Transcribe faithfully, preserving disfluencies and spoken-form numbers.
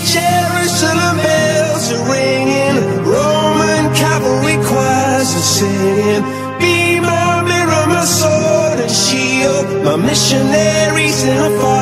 Jerusalem bells are ringing, Roman cavalry choirs are singing. Be my mirror, my sword and shield, my missionaries in a fire.